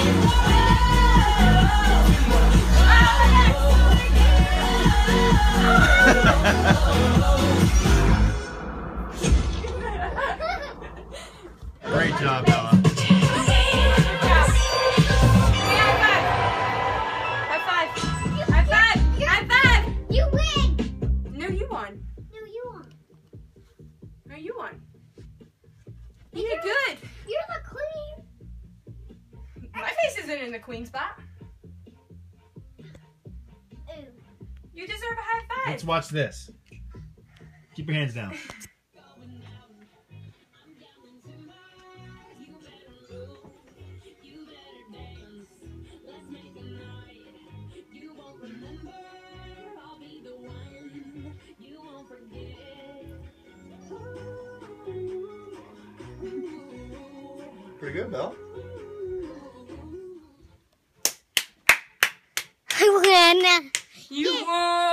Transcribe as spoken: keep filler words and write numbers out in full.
Great job, Bella. High five. High five. High five. You win. No, you won. No, you won. No, you won. You did good. You're the queen. My face isn't in the queen spot. Ooh. You deserve a high five. Let's watch this. Keep your hands down. Pretty good, Belle. I win. You won.